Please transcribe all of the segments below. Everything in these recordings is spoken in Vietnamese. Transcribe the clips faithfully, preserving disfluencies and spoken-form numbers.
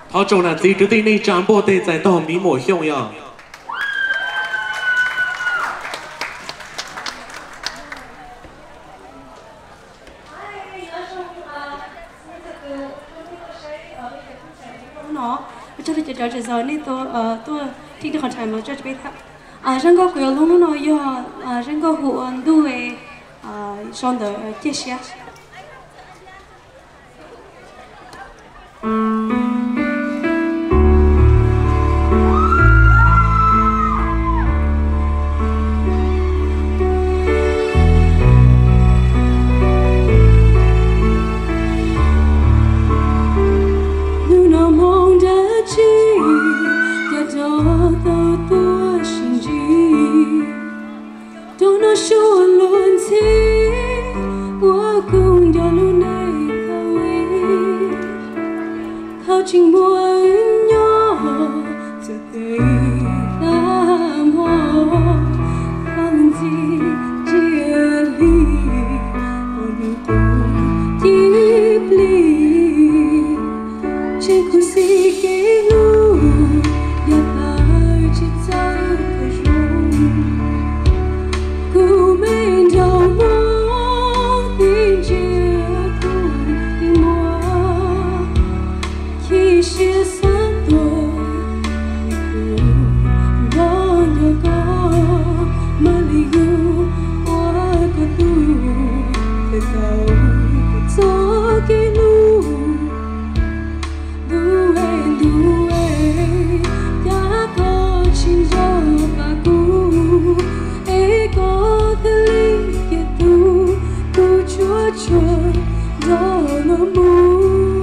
好重男子，就对你长辈的在到米莫向呀。 nó cho tôi chờ chờ giờ nên tôi tôi thích được hoàn thành mà cho tôi biết à rằng có quyền luôn nó do rằng có hộ đuôi à son đời chia sẻ Trình mùa nhỏ giờ đây làm hoa không gì chia ly còn tôi tiếp ly trên khu sĩ kế lu nhà ta chỉ tay phải rung cô mình đầu mong tin chia cùng tình mùa khi chia xa tôi đó nhờ có mà lý yêu qua cả tu để tao gió cái lu du em du em đã có chinh gió và cu ấy có thể lý kia tu tu chúa trời đó là mù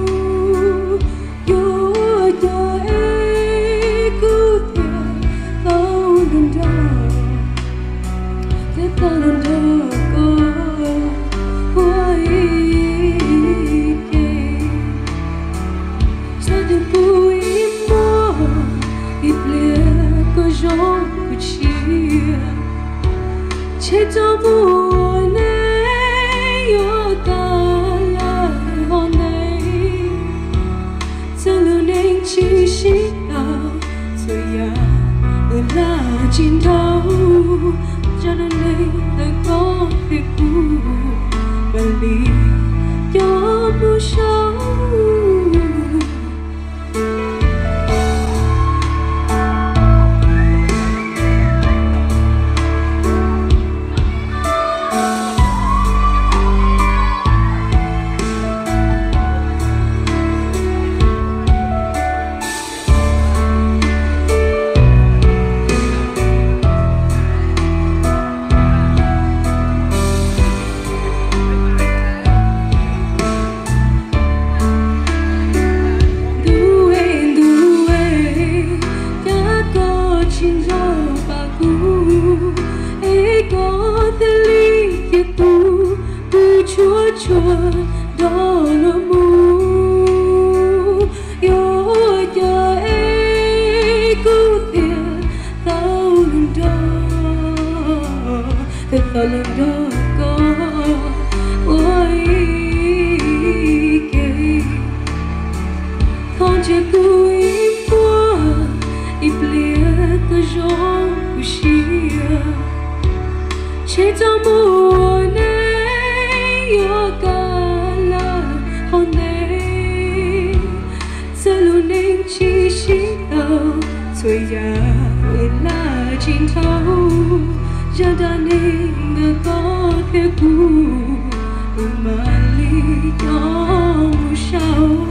Che to buồn ấy yêu ta là hôm nay giờ luôn anh chỉ xin nào rồi ya người là chiến đấu cho nên đây đời có việc cũ và lý do buồn sâu Chúa Chúa đó là mù yêu chờ ấy cứu tiền tao lần đó để tao lần đó có ôi kề con chưa cứu im qua ít lia ta gió của chia che cho buồn yêu cả là hôm nay giờ luôn anh chỉ xin tao rồi ya là chiến thấu giờ đã nên người có thể cứu mà lý do sao